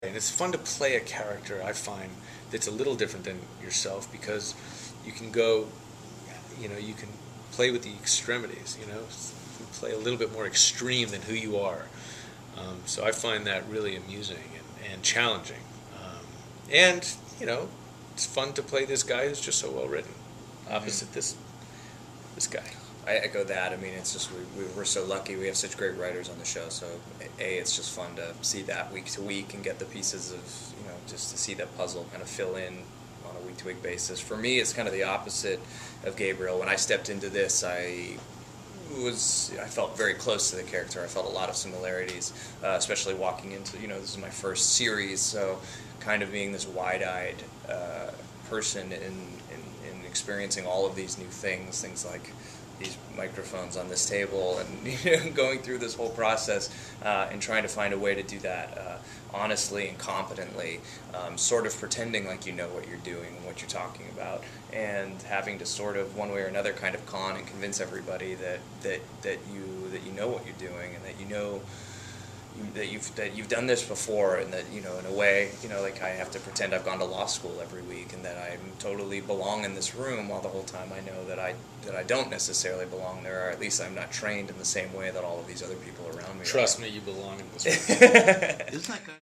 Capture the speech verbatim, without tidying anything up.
And it's fun to play a character, I find, that's a little different than yourself because you can go, you know, you can play with the extremities, you know, you play a little bit more extreme than who you are. Um, so I find that really amusing and, and challenging. Um, and, you know, it's fun to play this guy who's just so well written, opposite mm-hmm. this this guy. I echo that. I mean, it's just we, we're so lucky. We have such great writers on the show. So, A, it's just fun to see that week to week and get the pieces of, you know, just to see that puzzle kind of fill in on a week to week basis. For me, it's kind of the opposite of Gabriel. When I stepped into this, I was I felt very close to the character. I felt a lot of similarities, uh, especially walking into, you know, this is my first series, so kind of being this wide-eyed uh, person in, in, in experiencing all of these new things, things like these microphones on this table and you know, going through this whole process uh, and trying to find a way to do that uh, honestly and competently, um, sort of pretending like you know what you're doing and what you're talking about, and having to sort of one way or another kind of con and convince everybody that, that, that, you, that you know what you're doing and that you know You, that you've that you've done this before, and that, you know, in a way, you know, like I have to pretend I've gone to law school every week, and that I totally belong in this room, while the whole time I know that I that I don't necessarily belong there, or at least I'm not trained in the same way that all of these other people around me Trust are. me, you belong in this room. Isn't that good?